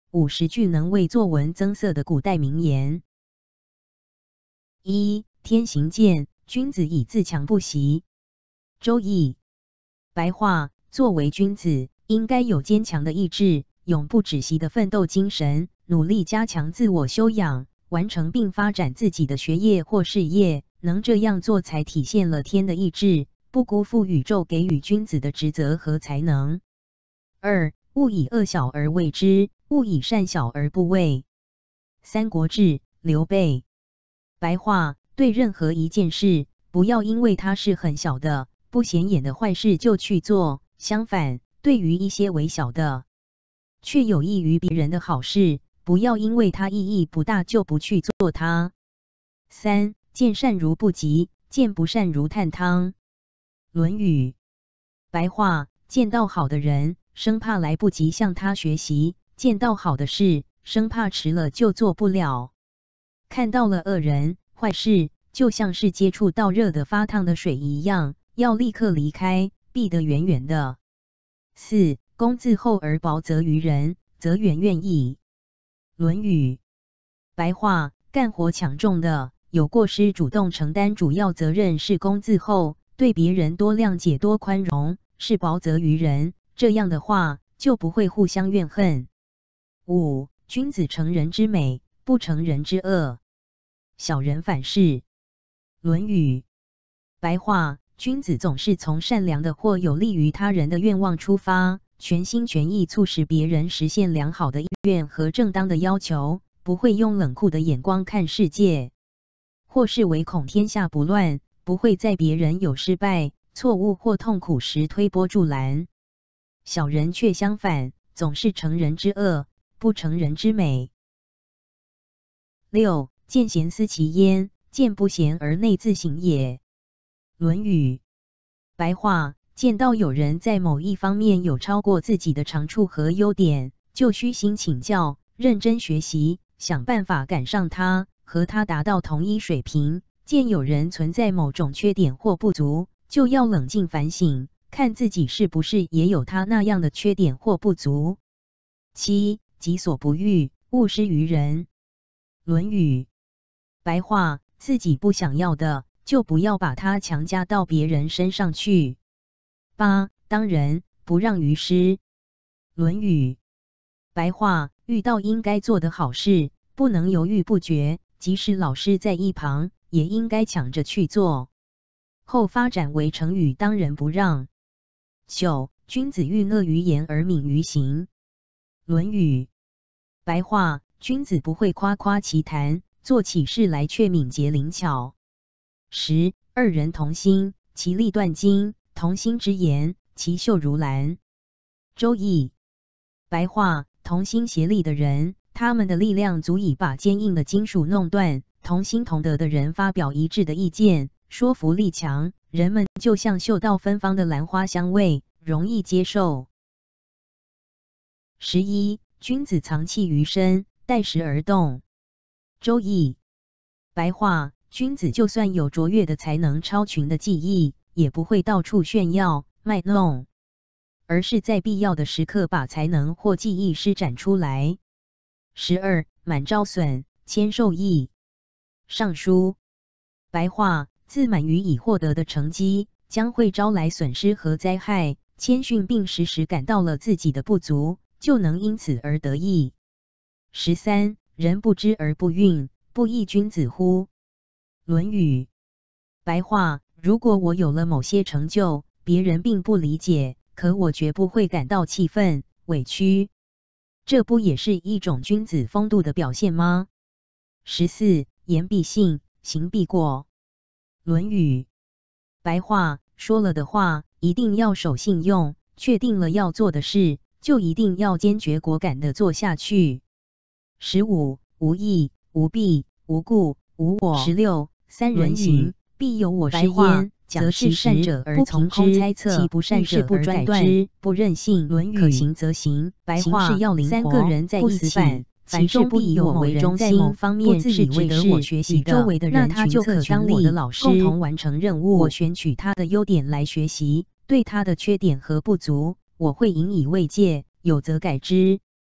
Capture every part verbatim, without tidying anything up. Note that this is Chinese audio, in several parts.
五十句能为作文增色的古代名言。一、天行健，君子以自强不息。周易。白话：作为君子，应该有坚强的意志，永不止息的奋斗精神，努力加强自我修养，完成并发展自己的学业或事业。能这样做，才体现了天的意志，不辜负宇宙给予君子的职责和才能。二、勿以恶小而为之，勿以善小而不为。三国志，刘备。白话：对任何一件事，不要因为它是很小的、不显眼的坏事就去做，相反，对于一些微小的，却有益于别人的好事，不要因为它意义不大就不去做它。三、见善如不及，见不善如探汤。论语。白话：见到好的人，生怕来不及向他学习；见到好的事，生怕迟了就做不了。看到了恶人、坏事，就像是接触到热的发烫的水一样，要立刻离开，避得远远的。四、公自厚而薄责于人，则远远矣。论语。白话：干活抢重的，有过失主动承担主要责任是公自厚，对别人多谅解多宽容，是薄责于人，这样的话就不会互相怨恨。五、君子成人之美，不成人之恶。小人反是。论语。白话：君子总是从善良的或有利于他人的愿望出发，全心全意促使别人实现良好的意愿和正当的要求，不会用冷酷的眼光看世界，或是唯恐天下不乱，不会在别人有失败、错误或痛苦时推波助澜。小人却相反，总是成人之恶，不成人之美。六、见贤思齐焉，见不贤而内自省也。论语。白话：见到有人在某一方面有超过自己的长处和优点，就虚心请教，认真学习，想办法赶上他，和他达到同一水平。见有人存在某种缺点或不足，就要冷静反省，看自己是不是也有他那样的缺点或不足。七、己所不欲，勿施于人。论语。白话：自己不想要的，就不要把它强加到别人身上去。八、当仁，不让于师。论语。白话：遇到应该做的好事，不能犹豫不决，即使老师在一旁，也应该抢着去做。后发展为成语当仁不让。九、君子欲讷于言而敏于行。论语。白话：君子不会夸夸其谈，做起事来却敏捷灵巧。十、二人同心，其利断金；同心之言，其秀如兰。周易。白话：同心协力的人，他们的力量足以把坚硬的金属弄断；同心同德的人发表一致的意见，说服力强，人们就像嗅到芬芳的兰花香味，容易接受。十一、君子藏器于身，待时而动。周易。白话：君子就算有卓越的才能、超群的技艺，也不会到处炫耀卖弄，而是在必要的时刻把才能或技艺施展出来。十二、满招损，谦受益。尚书。白话：自满于已获得的成绩，将会招来损失和灾害，谦逊并时时感到了自己的不足，就能因此而得意。十三、人不知而不愠，不亦君子乎？论语。白话：如果我有了某些成就，别人并不理解，可我绝不会感到气愤、委屈，这不也是一种君子风度的表现吗？十四、言必信，行必果。论语。白话：说了的话，一定要守信用；确定了要做的事，就一定要坚决果敢地做下去。十五、无益、无弊、无故、无我。十六、三人行，必有我师焉，则是善者而从空猜测，其不善者而改之，不任性。论语。可行则行。白话：三个人在一起，其中必有某人在某方面是值得我学习的，周围的人他就可当我的老师，共同完成任务。我选取他的优点来学习，对他的缺点和不足，我会引以为戒，有则改之。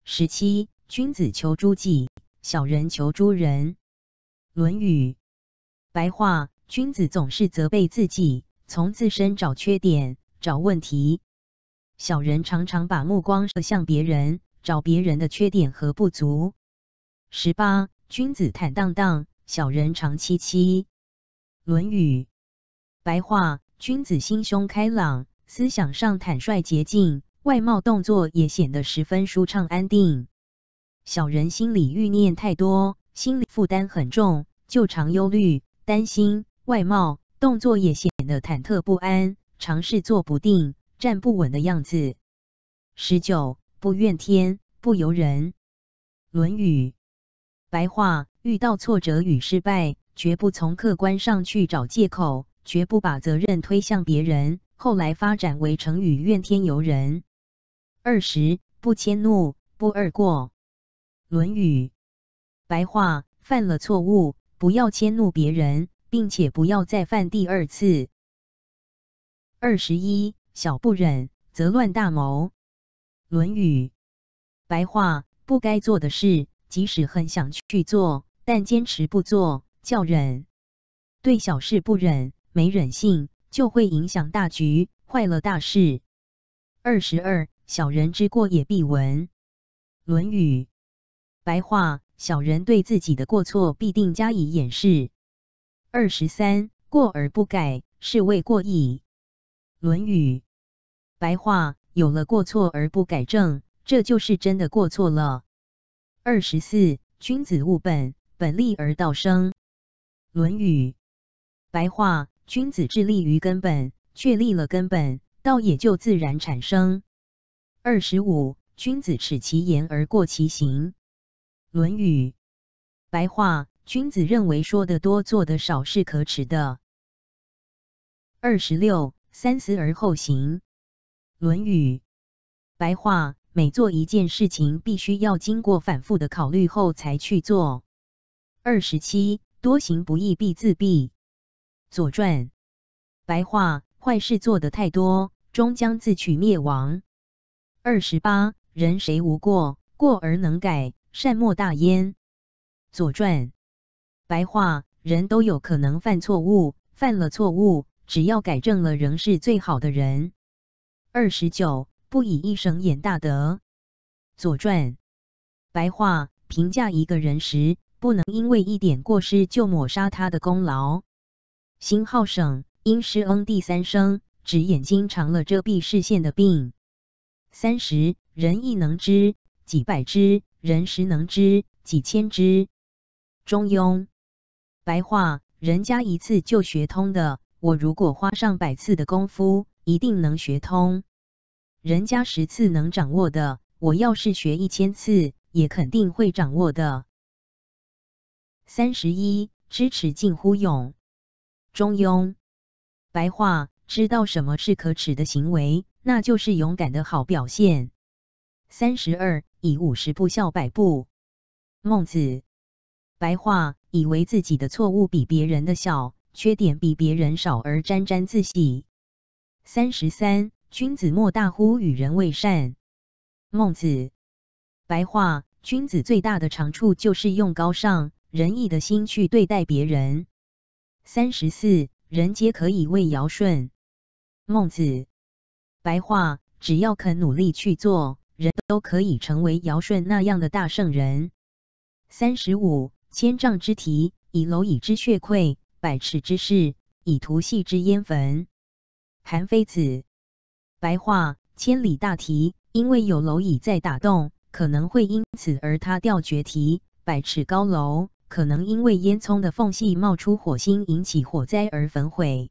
十七，君子求诸己，小人求诸人。论语。白话：君子总是责备自己，从自身找缺点、找问题；小人常常把目光射向别人，找别人的缺点和不足。十八，君子坦荡荡，小人长戚戚。论语。白话：君子心胸开朗，思想上坦率洁净，外貌动作也显得十分舒畅安定。小人心里欲念太多，心理负担很重，就常忧虑、担心，外貌、动作也显得忐忑不安，常是坐不定、站不稳的样子。十九，不怨天，不尤人。论语。白话：遇到挫折与失败，绝不从客观上去找借口，绝不把责任推向别人，后来发展为成语怨天尤人。二十，不迁怒，不贰过。论语。白话：犯了错误，不要迁怒别人，并且不要再犯第二次。二十一，小不忍，则乱大谋。论语。白话：不该做的事，即使很想去做，但坚持不做，叫忍。对小事不忍，没忍性，就会影响大局，坏了大事。二十二，小人之过也必闻。论语。白话：小人对自己的过错必定加以掩饰。二十三，过而不改，是谓过矣。论语。白话：有了过错而不改正，这就是真的过错了。二十四，君子务本，本立而道生。论语。白话：君子致力于根本，确立了根本，道也就自然产生。二十五，君子耻其言而过其行。论语。白话：君子认为说得多做得少是可耻的。二十六，三思而后行。论语。白话：每做一件事情必须要经过反复的考虑后才去做。二十七，多行不义必自毙。左传。白话：坏事做得太多，终将自取灭亡。二十八，人谁无过，过而能改，善莫大焉。左传。白话：人都有可能犯错误，犯了错误，只要改正了，仍是最好的人。二十九，不以一绳掩大德。左传。白话：评价一个人时，不能因为一点过失就抹杀他的功劳。辛浩省，因施恩第三声，指眼睛长了遮蔽视线的病。三十，人亦能知，己百之；人十能知，己千之。中庸。白话：人家一次就学通的，我如果花上百次的功夫，一定能学通；人家十次能掌握的，我要是学一千次，也肯定会掌握的。三十一，知耻近乎勇。中庸。白话：知道什么是可耻的行为，那就是勇敢的好表现。三十二，以五十步笑百步。孟子。白话：以为自己的错误比别人的小，缺点比别人少而沾沾自喜。三十三，君子莫大乎与人为善。孟子。白话：君子最大的长处就是用高尚、仁义的心去对待别人。三十四，人皆可以为尧舜。孟子。白话：只要肯努力去做，人都可以成为尧舜那样的大圣人。三十五，千丈之堤，以蝼蚁之血溃；百尺之势，以图细之焉焚。韩非子。白话：千里大堤，因为有蝼蚁在打洞，可能会因此而塌掉决堤；百尺高楼，可能因为烟囱的缝隙冒出火星引起火灾而焚毁。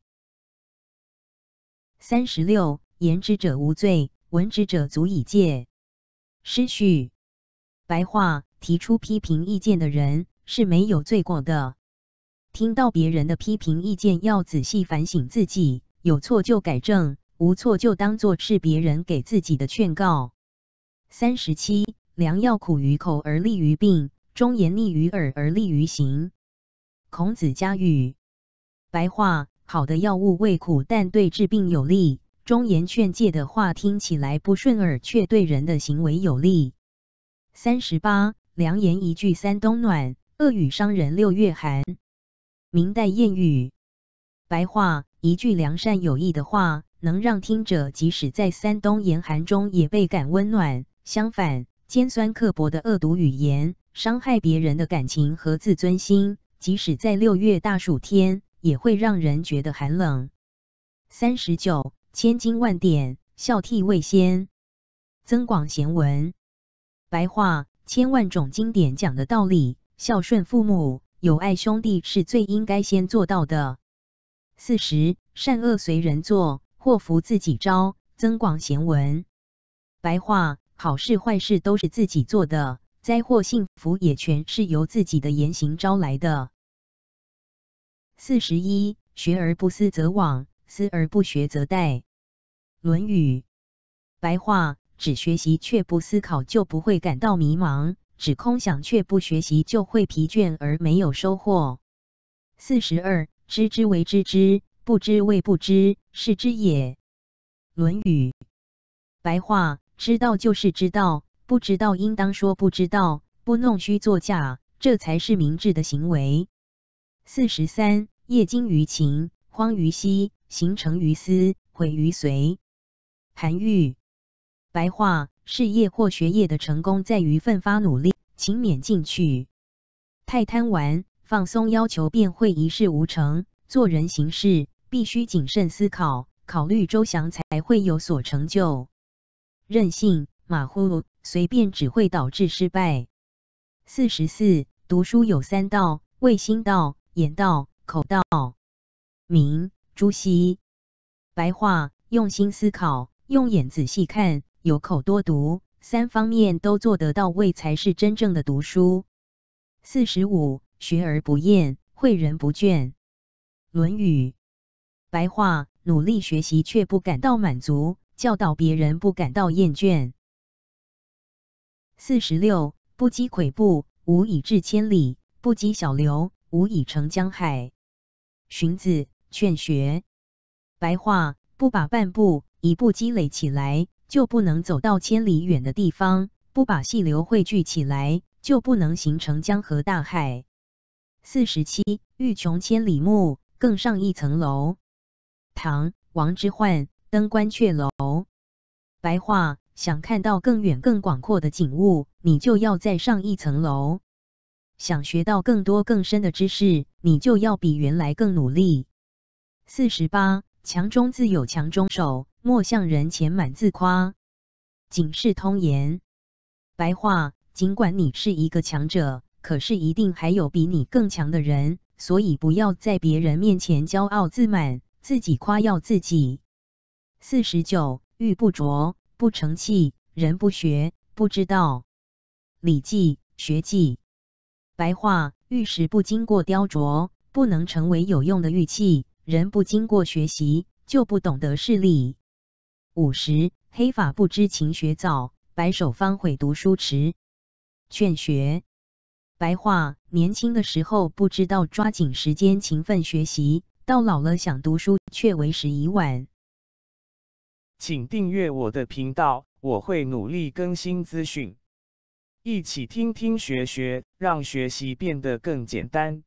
三十六，言之者无罪，闻之者足以戒。师序。白话：提出批评意见的人是没有罪过的。听到别人的批评意见，要仔细反省自己，有错就改正，无错就当作是别人给自己的劝告。三十七，良药苦于口而利于病，忠言逆于耳而利于行。孔子家语。白话：好的药物味苦，但对治病有利；忠言劝诫的话听起来不顺耳，却对人的行为有利。 三十八，良言一句三冬暖，恶语伤人六月寒。明代谚语。白话：一句良善有益的话，能让听者即使在三冬严寒中也倍感温暖；相反，尖酸刻薄的恶毒语言，伤害别人的感情和自尊心，即使在六月大暑天，也会让人觉得寒冷。三十九，千经万典，孝悌为先。增广贤文。白话：千万种经典讲的道理，孝顺父母、友爱兄弟是最应该先做到的。四十，善恶随人做，祸福自己招。增广贤文。白话：好事坏事都是自己做的，灾祸幸福也全是由自己的言行招来的。四十一，学而不思则罔，思而不学则殆。论语。白话：只学习却不思考就不会感到迷茫，只空想却不学习就会疲倦而没有收获。四十二，知之为知之，不知为不知，是知也。论语。白话：知道就是知道，不知道应当说不知道，不弄虚作假，这才是明智的行为。四十三，业精于勤，荒于嬉，行成于思，毁于随。韩愈。白话：事业或学业的成功在于奋发努力，勤勉进取。太贪玩、放松要求便会一事无成。做人行事必须谨慎思考，考虑周详才会有所成就。任性、马虎、随便只会导致失败。四十四，读书有三道：味心道、眼道、口道。明朱熹。白话：用心思考，用眼仔细看，有口多读，三方面都做得到位才是真正的读书。四十五，学而不厌，诲人不倦。论语。白话：努力学习却不感到满足，教导别人不感到厌倦。四十六，不积跬步，无以至千里；不积小流，无以成江海。荀子《劝学》。白话：不把半步、一步积累起来，就不能走到千里远的地方；不把细流汇聚起来，就不能形成江河大海。四十七，欲穷千里目，更上一层楼。唐王之涣登鹳雀楼。白话：想看到更远更广阔的景物，你就要再上一层楼；想学到更多更深的知识，你就要比原来更努力。四十八，强中自有强中手，莫向人前满自夸。警世通言。白话：尽管你是一个强者，可是一定还有比你更强的人，所以不要在别人面前骄傲自满，自己夸耀自己。四十九，玉不琢，不成器；人不学，不知道。礼记学记。白话：玉石不经过雕琢，不能成为有用的玉器；人不经过学习，就不懂得事理。五十，黑发不知勤学早，白首方悔读书迟。劝学。白话：年轻的时候不知道抓紧时间勤奋学习，到老了想读书却为时已晚。 请订阅我的频道，我会努力更新资讯，一起听听学学，让学习变得更简单。